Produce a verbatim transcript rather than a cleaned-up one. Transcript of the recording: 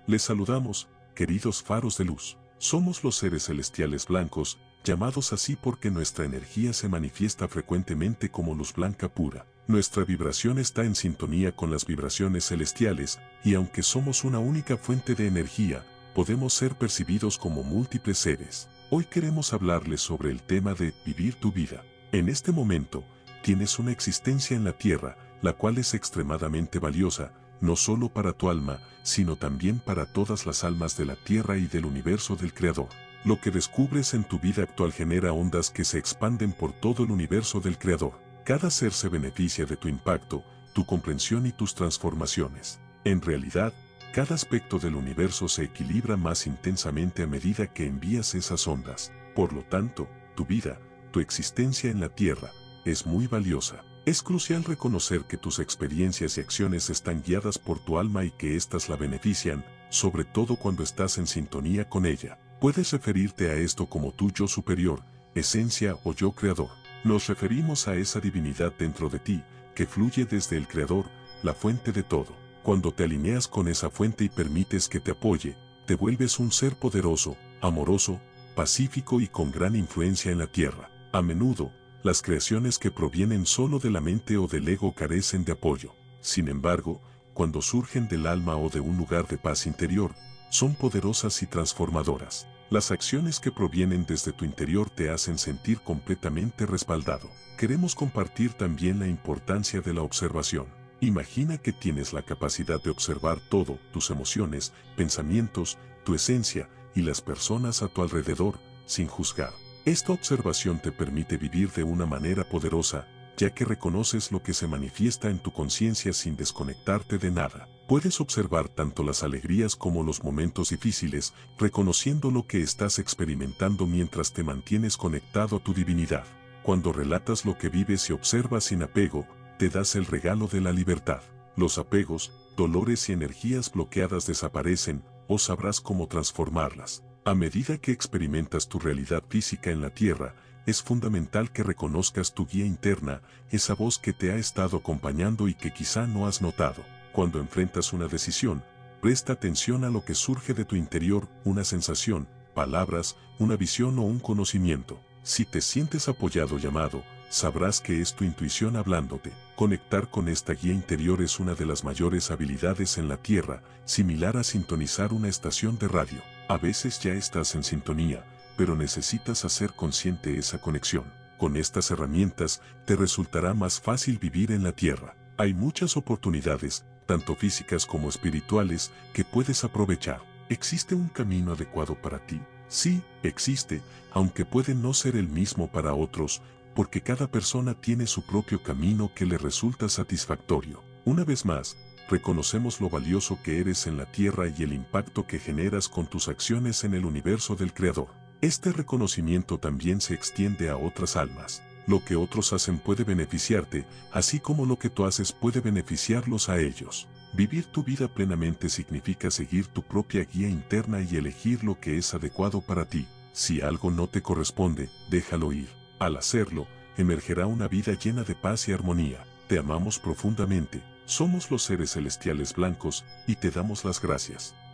Les saludamos, queridos faros de luz. Somos los seres celestiales blancos, llamados así porque nuestra energía se manifiesta frecuentemente como luz blanca pura. Nuestra vibración está en sintonía con las vibraciones celestiales, y aunque somos una única fuente de energía, podemos ser percibidos como múltiples seres. Hoy queremos hablarles sobre el tema de vivir tu vida. En este momento, tienes una existencia en la Tierra, la cual es extremadamente valiosa, no solo para tu alma, sino también para todas las almas de la Tierra y del universo del Creador. Lo que descubres en tu vida actual genera ondas que se expanden por todo el universo del Creador. Cada ser se beneficia de tu impacto, tu comprensión y tus transformaciones. En realidad, cada aspecto del universo se equilibra más intensamente a medida que envías esas ondas. Por lo tanto, tu vida, tu existencia en la Tierra, es muy valiosa. Es crucial reconocer que tus experiencias y acciones están guiadas por tu alma y que éstas la benefician, sobre todo cuando estás en sintonía con ella. Puedes referirte a esto como tu yo superior, esencia o yo creador. Nos referimos a esa divinidad dentro de ti, que fluye desde el Creador, la fuente de todo. Cuando te alineas con esa fuente y permites que te apoye, te vuelves un ser poderoso, amoroso, pacífico y con gran influencia en la Tierra. A menudo, las creaciones que provienen solo de la mente o del ego carecen de apoyo. Sin embargo, cuando surgen del alma o de un lugar de paz interior, son poderosas y transformadoras. Las acciones que provienen desde tu interior te hacen sentir completamente respaldado. Queremos compartir también la importancia de la observación. Imagina que tienes la capacidad de observar todo, tus emociones, pensamientos, tu esencia y las personas a tu alrededor, sin juzgar. Esta observación te permite vivir de una manera poderosa, ya que reconoces lo que se manifiesta en tu conciencia sin desconectarte de nada. Puedes observar tanto las alegrías como los momentos difíciles, reconociendo lo que estás experimentando mientras te mantienes conectado a tu divinidad. Cuando relatas lo que vives y observas sin apego, te das el regalo de la libertad. Los apegos, dolores y energías bloqueadas desaparecen, o sabrás cómo transformarlas. A medida que experimentas tu realidad física en la Tierra, es fundamental que reconozcas tu guía interna, esa voz que te ha estado acompañando y que quizá no has notado. Cuando enfrentas una decisión, presta atención a lo que surge de tu interior, una sensación, palabras, una visión o un conocimiento. Si te sientes apoyado o llamado, sabrás que es tu intuición hablándote. Conectar con esta guía interior es una de las mayores habilidades en la Tierra, similar a sintonizar una estación de radio. A veces ya estás en sintonía, pero necesitas hacer consciente esa conexión. Con estas herramientas, te resultará más fácil vivir en la Tierra. Hay muchas oportunidades, tanto físicas como espirituales, que puedes aprovechar. ¿Existe un camino adecuado para ti? Sí, existe, aunque puede no ser el mismo para otros, porque cada persona tiene su propio camino que le resulta satisfactorio. Una vez más, reconocemos lo valioso que eres en la Tierra y el impacto que generas con tus acciones en el universo del Creador. Este reconocimiento también se extiende a otras almas. Lo que otros hacen puede beneficiarte, así como lo que tú haces puede beneficiarlos a ellos. Vivir tu vida plenamente significa seguir tu propia guía interna y elegir lo que es adecuado para ti. Si algo no te corresponde, déjalo ir. Al hacerlo, emergerá una vida llena de paz y armonía. Te amamos profundamente, somos los seres celestiales blancos, y te damos las gracias.